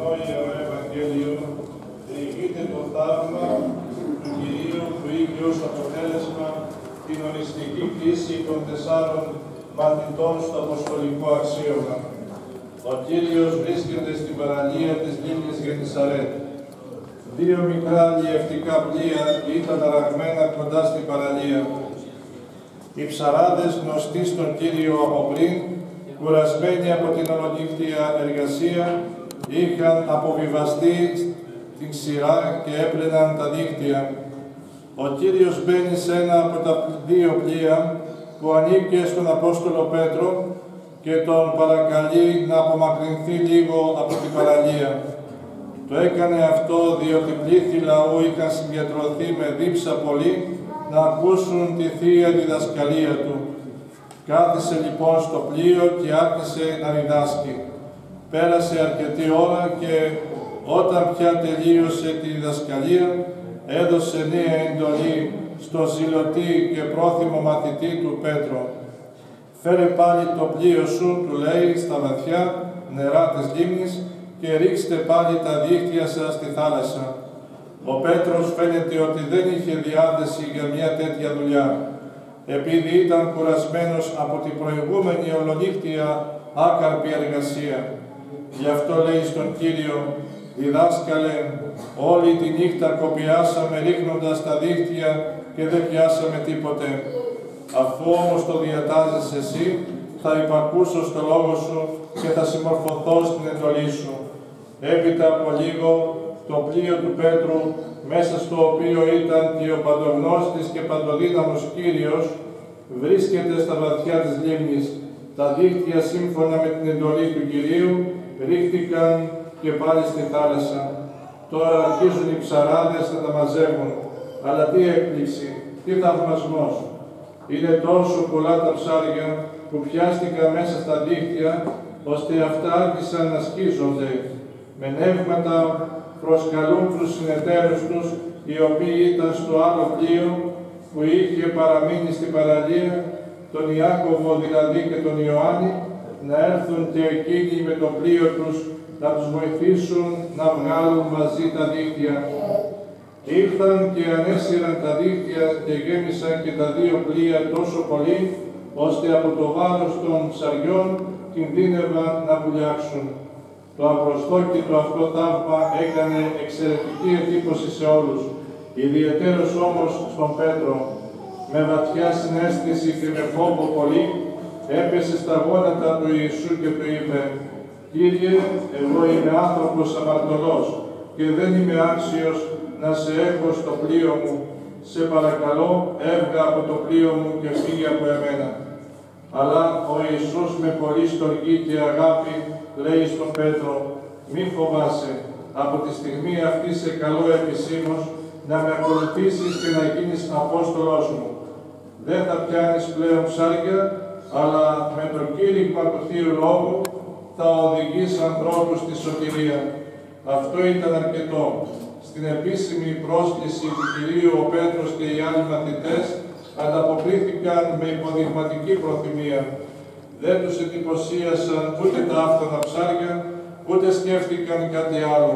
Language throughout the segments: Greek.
σημερινό Ιερό Ευαγγέλιο διηγείται το θαύμα του Κυρίου που είχε ως αποτέλεσμα την οριστική κτήση των 4 μαθητών στο Αποστολικό αξίωμα. Ο Κύριος βρίσκεται στην παραλία της λίμνης Γεννησαρέτ. 2 μικρά αλλιευτικά πλοία ήταν αραγμένα κοντά στην παραλία. Οι ψαράδες, γνωστοί στον Κύριο από πριν, κουρασμένοι από την ολονύχτια εργασία, είχαν αποβιβαστεί στην ξηρά και έπλαιναν τα δίχτυα. Ο Κύριος μπαίνει σε ένα από τα 2 πλοία που ανήκε στον Απόστολο Πέτρο και τον παρακαλεί να απομακρυνθεί λίγο από την παραλία. Το έκανε αυτό διότι πλήθη λαού είχαν συγκεντρωθεί με δίψα πολύ να ακούσουν τη Θεία διδασκαλία του. Κάθισε λοιπόν στο πλοίο και άρχισε να διδάσκει. Πέρασε αρκετή ώρα και όταν πια τελείωσε τη διδασκαλία, έδωσε νέα εντολή στον ζηλωτή και πρόθυμο μαθητή του Πέτρο. «Φέρε πάλι το πλοίο σου», του λέει, «στα βαθιά νερά της λίμνης και ρίξτε πάλι τα δίχτυα σας στη θάλασσα». Ο Πέτρος φαίνεται ότι δεν είχε διάθεση για μια τέτοια δουλειά, επειδή ήταν κουρασμένος από την προηγούμενη ολονύχτια άκαρπη εργασία. Γι' αυτό λέει στον Κύριο: «Διδάσκαλε, όλη τη νύχτα κοπιάσαμε ρίχνοντας τα δίχτυα και δεν πιάσαμε τίποτε. Αφού όμως το διατάζεις εσύ, θα υπακούσω στο λόγο σου και θα συμμορφωθώ στην εντολή σου». Έπειτα από λίγο, το πλοίο του Πέτρου, μέσα στο οποίο ήταν και ο παντογνώστης και παντοδύναμος Κύριος, βρίσκεται στα βαθιά της λίμνης. Τα δίχτυα, σύμφωνα με την εντολή του Κυρίου, ρίχτηκαν και πάλι στη θάλασσα. Τώρα αρχίζουν οι ψαράδες να τα μαζεύουν. Αλλά τι έκπληξη, τι θαυμασμός! Είναι τόσο πολλά τα ψάρια που πιάστηκαν μέσα στα δίχτυα, ώστε αυτά άρχισαν να σκίζονται. Με νεύματα προσκαλούν τους συνεταίρους τους, οι οποίοι ήταν στο άλλο πλοίο που είχε παραμείνει στην παραλία, τον Ιάκωβο δηλαδή και τον Ιωάννη, να έρθουν και εκείνοι με το πλοίο τους να τους βοηθήσουν να βγάλουν μαζί τα δίχτυα. Ήρθαν και ανέσυραν τα δίχτυα και γέμισαν και τα 2 πλοία τόσο πολύ, ώστε από το βάρος των ψαριών κινδύνευαν να βουλιάξουν. Το απροσδόκητο αυτό θαύμα έκανε εξαιρετική εντύπωση σε όλους, ιδιαιτέρως όμως στον Πέτρο. Με βαθιά συναίσθηση και με φόβο πολύ, έπεσε στα γόνατα του Ιησού και του είπε: «Κύριε, εγώ είμαι άνθρωπος αμαρτωλός και δεν είμαι άξιος να σε έχω στο πλοίο μου. Σε παρακαλώ, έβγα από το πλοίο μου και φύγε από εμένα». Αλλά ο Ιησούς με πολύ στοργή και αγάπη λέει στον Πέτρο: «Μη φοβάσαι, από τη στιγμή αυτή σε καλώ επισήμως να με ακολουθήσεις και να γίνεις Απόστολός μου. Δεν θα πιάνεις πλέον ψάρια, αλλά με το κήρυγμα του Θείου Λόγου θα οδηγείς ανθρώπους στη σωτηρία». Αυτό ήταν αρκετό. Στην επίσημη πρόσκληση του Κυρίου, ο Πέτρος και οι άλλοι μαθητές ανταποκρίθηκαν με υποδειγματική προθυμία. Δεν τους εντυπωσίασαν ούτε τα άφθονα ψάρια, ούτε σκέφτηκαν κάτι άλλο.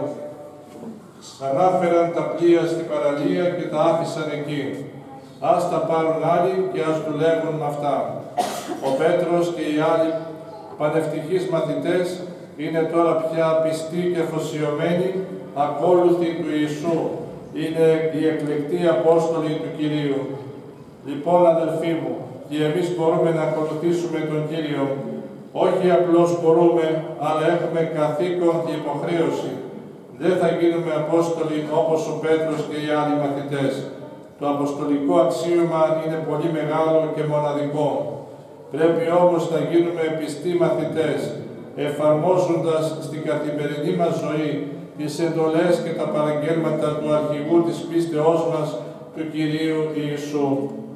Ανάφεραν τα πλοία στην παραλία και τα άφησαν εκεί. Ας τα πάρουν άλλοι και ας δουλεύουν με αυτά. Ο Πέτρος και οι άλλοι πανευτυχείς μαθητές είναι τώρα πια πιστοί και αφοσιωμένοι ακόλουθοι του Ιησού. Είναι οι εκλεκτοί Απόστολοι του Κυρίου. Λοιπόν, αδελφοί μου, και εμείς μπορούμε να ακολουθήσουμε τον Κύριο. Όχι απλώς μπορούμε, αλλά έχουμε καθήκον και υποχρέωση. Δεν θα γίνουμε Απόστολοι όπως ο Πέτρος και οι άλλοι μαθητές. Το αποστολικό αξίωμα είναι πολύ μεγάλο και μοναδικό. Πρέπει όμως να γίνουμε πιστοί μαθητές, εφαρμόζοντας στην καθημερινή μας ζωή τις εντολές και τα παραγγέλματα του αρχηγού της πίστεώς μας, του Κυρίου Ιησού.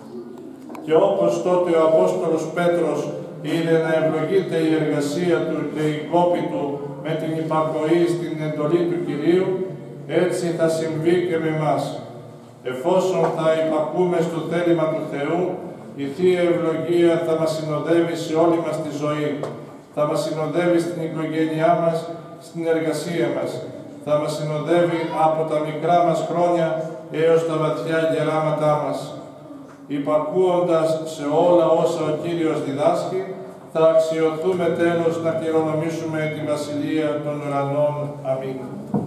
Και όπως τότε ο Απόστολος Πέτρος είδε να ευλογείται η εργασία του και η κόπη του με την υπακοή στην εντολή του Κυρίου, έτσι θα συμβεί και με εμάς. Εφόσον θα υπακούμε στο θέλημα του Θεού, η Θεία Ευλογία θα μας συνοδεύει σε όλη μας τη ζωή. Θα μας συνοδεύει στην οικογένειά μας στην εργασία μας. Θα μας συνοδεύει από τα μικρά μας χρόνια έως τα βαθιά γεράματά μας. Υπακούοντας σε όλα όσα ο Κύριος διδάσκει, θα αξιωθούμε τέλος να κληρονομήσουμε τη Βασιλεία των Ουρανών. Αμήν.